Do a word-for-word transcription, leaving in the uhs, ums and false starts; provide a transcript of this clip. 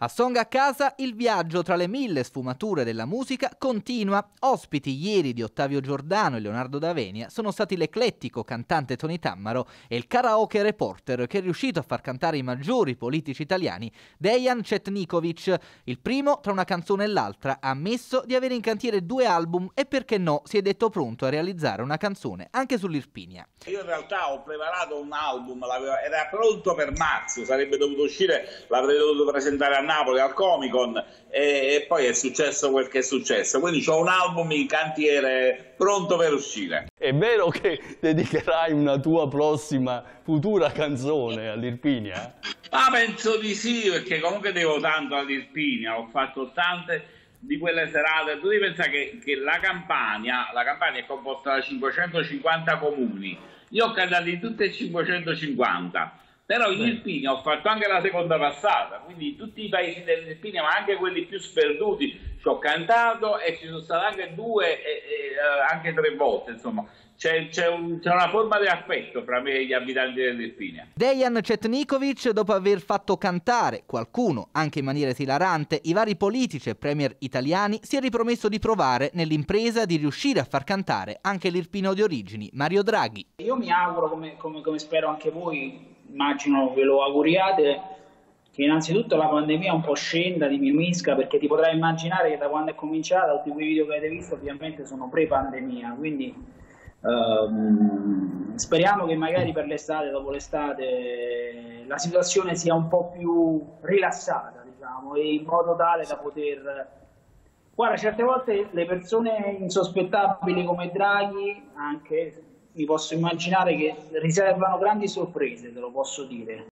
A Song a casa il viaggio tra le mille sfumature della musica continua. Ospiti ieri di Ottavio Giordano e Leonardo D'Avenia sono stati l'eclettico cantante Tony Tammaro e il karaoke reporter che è riuscito a far cantare i maggiori politici italiani, Dejan Cetnikovic. Il primo, tra una canzone e l'altra, ha ammesso di avere in cantiere due album e perché no si è detto pronto a realizzare una canzone anche sull'Irpinia. Io in realtà ho preparato un album, era pronto per marzo, sarebbe dovuto uscire, l'avrei dovuto presentare a Napoli al Comic Con e, e poi è successo quel che è successo, quindi ho un album in cantiere pronto per uscire. È vero che dedicherai una tua prossima futura canzone all'Irpinia? Ma penso di sì, perché comunque devo tanto all'Irpinia, ho fatto tante di quelle serate. Tu devi pensare che, che la Campania, la Campania è composta da cinquecentocinquanta comuni, io ho cantato in tutte e cinquecentocinquanta. Però in Irpinia ho fatto anche la seconda passata, quindi tutti i paesi dell'Irpinia, ma anche quelli più sperduti, ci ho cantato e ci sono state anche due, e, e, anche tre volte, insomma. C'è, c'è, un, c'è una forma di affetto fra me e gli abitanti dell'Irpinia. Dejan Cetnikovic, dopo aver fatto cantare qualcuno, anche in maniera esilarante, i vari politici e premier italiani, si è ripromesso di provare nell'impresa di riuscire a far cantare anche l'irpino di origini, Mario Draghi. Io mi auguro, come, come, come spero anche voi, immagino ve lo auguriate, che innanzitutto la pandemia un po' scenda, diminuisca, perché ti potrai immaginare che da quando è cominciata tutti quei video che avete visto ovviamente sono pre-pandemia, quindi Um, speriamo che magari per l'estate, dopo l'estate, la situazione sia un po' più rilassata, diciamo, e in modo tale da poter... Guarda, certe volte le persone insospettabili come Draghi, anche mi posso immaginare che riservano grandi sorprese, te lo posso dire.